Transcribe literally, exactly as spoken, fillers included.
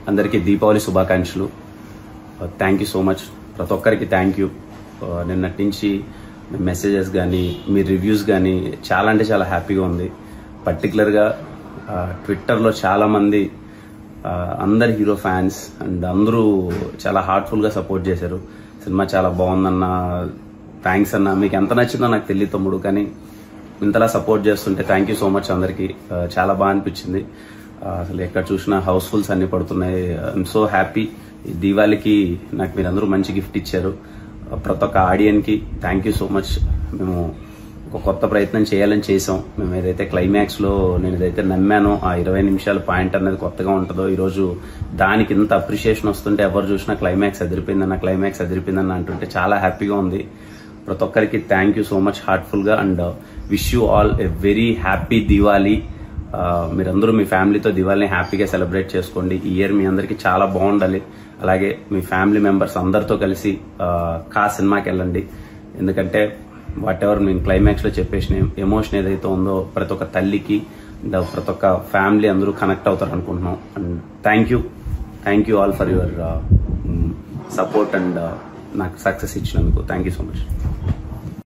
అందరికీ దీపావళి శుభాకాంక్షలు. Thank you so much, ప్రతి ఒక్కరికి థ్యాంక్ యూ. నిన్నటి నుంచి మీ మెసేజెస్ కానీ మీ రివ్యూస్ కానీ చాలా అంటే చాలా హ్యాపీగా ఉంది. పర్టికులర్గా ట్విట్టర్లో చాలామంది అందరు హీరో ఫ్యాన్స్ అండ్ అందరూ చాలా హార్ట్ఫుల్గా సపోర్ట్ చేశారు. సినిమా చాలా బాగుందన్న, థ్యాంక్స్ అన్న, మీకు ఎంత నచ్చిందో నాకు తెలియదు తమ్ముడు, కానీ ఇంతలా సపోర్ట్ చేస్తుంటే థ్యాంక్ యూ సో మచ్ అందరికీ. చాలా బాగా అనిపించింది. అసలు ఎక్కడ చూసినా హౌస్ఫుల్స్ అన్ని పడుతున్నాయి. I'm so happy. ఈ దీవాళికి నాకు మీరందరూ మంచి గిఫ్ట్ ఇచ్చారు. ప్రతి ఒక్క ఆడియన్కి థ్యాంక్ యూ సో మచ్. మేము ఒక కొత్త ప్రయత్నం చేయాలని చేసాం. మేము ఏదైతే క్లైమాక్స్లో నేను ఏదైతే నమ్మానో ఆ ఇరవై నిమిషాల పాయింట్ అనేది కొత్తగా ఉంటుందో, ఈరోజు దానికి ఇంత అప్రిషియేషన్ వస్తుంటే ఎవరు చూసినా క్లైమాక్స్ అదిరిపోయిందన్న క్లైమాక్స్ అదిరిపోయిందన్న అంటుంటే చాలా హ్యాపీగా ఉంది. ప్రతి ఒక్కరికి థ్యాంక్ యూ సో మచ్ హార్ట్ఫుల్గా. And wish you all a very happy Diwali. మీరందరూ మీ ఫ్యామిలీతో దివాళీని హ్యాపీగా సెలబ్రేట్ చేసుకోండి. ఈ ఇయర్ మీ అందరికీ చాలా బాగుండాలి. అలాగే మీ ఫ్యామిలీ మెంబర్స్ అందరితో కలిసి కా సినిమాకి వెళ్ళండి. ఎందుకంటే వాట్ ఎవర్ నేను క్లైమాక్స్లో చెప్పేసిన ఎమోషన్ ఏదైతే ఉందో ప్రతి ఒక్క తల్లికి ప్రతి ఒక్క ఫ్యామిలీ అందరూ కనెక్ట్ అవుతారు అనుకుంటున్నాం. And thank you thank you all for your support and నాకు సక్సెస్ ఇచ్చినందుకు థ్యాంక్ యూ సో మచ్.